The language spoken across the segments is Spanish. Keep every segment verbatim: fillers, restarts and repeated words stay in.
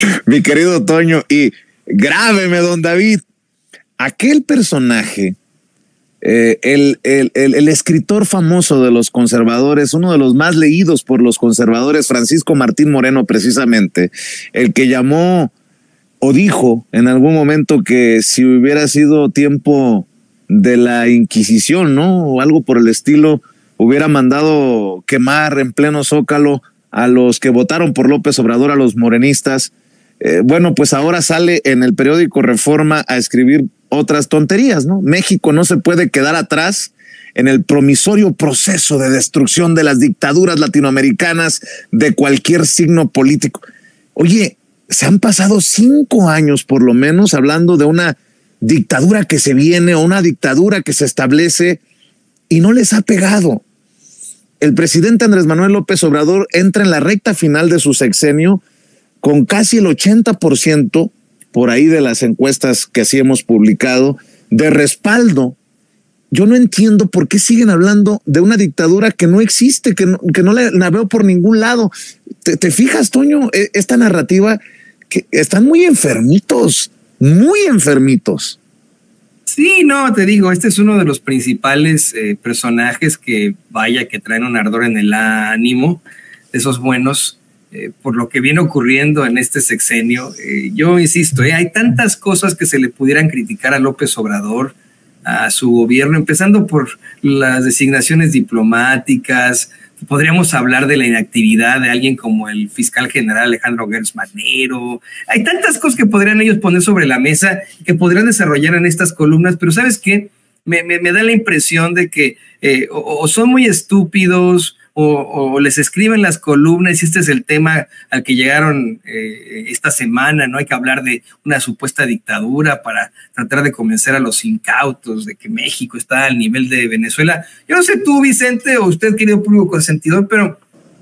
Mi querido Toño, y grábeme, don David, aquel personaje, eh, el, el, el, el escritor famoso de los conservadores, uno de los más leídos por los conservadores, Francisco Martín Moreno, precisamente, el que llamó o dijo en algún momento que si hubiera sido tiempo de la Inquisición, ¿no? O algo por el estilo, hubiera mandado quemar en pleno Zócalo a los que votaron por López Obrador, a los morenistas. Eh, bueno, pues ahora sale en el periódico Reforma a escribir otras tonterías, ¿no? México no se puede quedar atrás en el promisorio proceso de destrucción de las dictaduras latinoamericanas de cualquier signo político. Oye, se han pasado cinco años por lo menos hablando de una dictadura que se viene o una dictadura que se establece y no les ha pegado. El presidente Andrés Manuel López Obrador entra en la recta final de su sexenio con casi el ochenta por ciento, por ahí de las encuestas que así hemos publicado, de respaldo. Yo no entiendo por qué siguen hablando de una dictadura que no existe, que no, que no la, la veo por ningún lado. ¿Te, te fijas, Toño? Esta narrativa, que están muy enfermitos, muy enfermitos. Sí, no, te digo, este es uno de los principales eh, personajes que, vaya, que traen un ardor en el ánimo, de esos buenos, eh, por lo que viene ocurriendo en este sexenio. Eh, yo insisto, eh, hay tantas cosas que se le pudieran criticar a López Obrador, a su gobierno, empezando por las designaciones diplomáticas. Podríamos hablar de la inactividad de alguien como el fiscal general Alejandro Gertz Manero. Hay tantas cosas que podrían ellos poner sobre la mesa, que podrían desarrollar en estas columnas, pero ¿sabes qué? Me, me, me da la impresión de que eh, o, o son muy estúpidos o, o les escriben las columnas, y este es el tema al que llegaron eh, esta semana, ¿no? Hay que hablar de una supuesta dictadura para tratar de convencer a los incautos de que México está al nivel de Venezuela. Yo no sé tú, Vicente, o usted, querido público consentidor, pero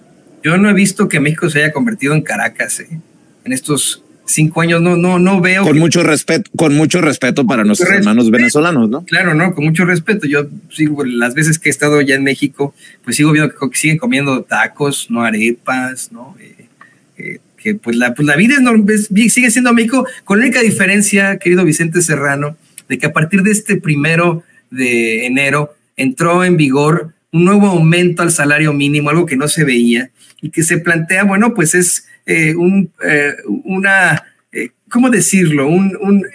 yo no he visto que México se haya convertido en Caracas, ¿eh? En estos cinco años no, no, no veo. Con que... mucho respeto, con mucho respeto para nuestros respeto. hermanos venezolanos, ¿no? Claro, no, con mucho respeto. Yo sigo, las veces que he estado ya en México, pues sigo viendo que siguen comiendo tacos, no arepas, ¿no? Eh, eh, que pues la, pues la vida es, no, es, sigue siendo México, con la única diferencia, querido Vicente Serrano, de que a partir de este primero de enero entró en vigor un nuevo aumento al salario mínimo, algo que no se veía, y que se plantea, bueno, pues es eh, un, eh, una, eh, ¿cómo decirlo? Un, un,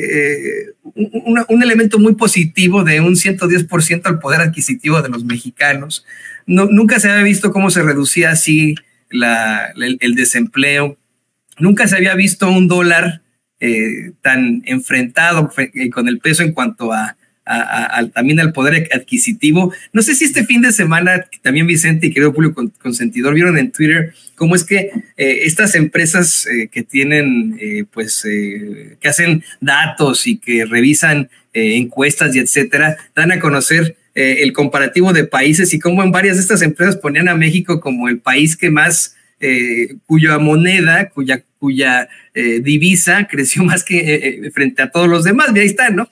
eh, un, una, un elemento muy positivo de un ciento diez por ciento al poder adquisitivo de los mexicanos. No, nunca se había visto cómo se reducía así la, el, el desempleo. Nunca se había visto un dólar eh, tan enfrentado con el peso en cuanto a A, a, a, también al poder adquisitivo. No sé si este fin de semana también Vicente y querido público consentidor vieron en Twitter cómo es que eh, estas empresas eh, que tienen eh, pues eh, que hacen datos y que revisan eh, encuestas y etcétera, dan a conocer eh, el comparativo de países y cómo en varias de estas empresas ponían a México como el país que más Eh, cuya moneda, cuya, cuya eh, divisa creció más que eh, frente a todos los demás. Y ahí está, ¿no?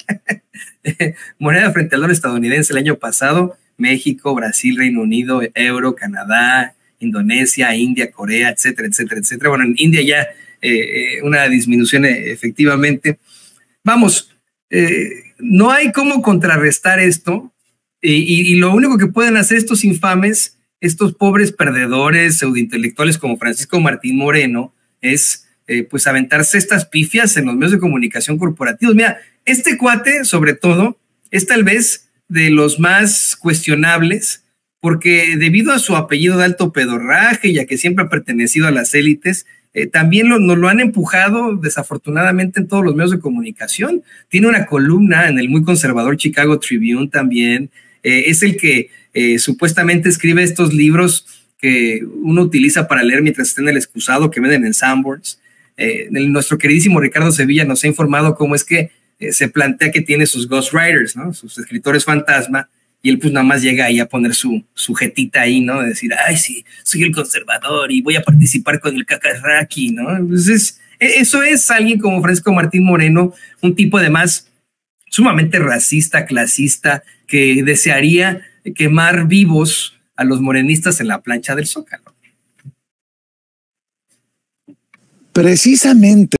Moneda frente al dólar estadounidense el año pasado, México, Brasil, Reino Unido, Euro, Canadá, Indonesia, India, Corea, etcétera, etcétera, etcétera. Bueno, en India ya eh, una disminución efectivamente. Vamos, eh, no hay cómo contrarrestar esto y, y, y lo único que pueden hacer estos infames, estos pobres perdedores pseudointelectuales como Francisco Martín Moreno, es eh, pues aventarse estas pifias en los medios de comunicación corporativos. Mira, este cuate, sobre todo, es tal vez de los más cuestionables, porque debido a su apellido de alto pedorraje y a que siempre ha pertenecido a las élites, eh, también lo, nos lo han empujado desafortunadamente en todos los medios de comunicación. Tiene una columna en el muy conservador Chicago Tribune también. Eh, es el que eh, supuestamente escribe estos libros que uno utiliza para leer mientras está en el excusado, que venden en Sanborns. Eh, el, nuestro queridísimo Ricardo Sevilla nos ha informado cómo es que eh, se plantea que tiene sus ghostwriters, ¿no? Sus escritores fantasma, y él pues nada más llega ahí a poner su, su jetita ahí, ¿no? De decir, ay, sí, soy el conservador y voy a participar con el cacarraqui, ¿no? Entonces, eso es alguien como Francisco Martín Moreno, un tipo además sumamente racista, clasista, que desearía quemar vivos a los morenistas en la plancha del Zócalo. precisamente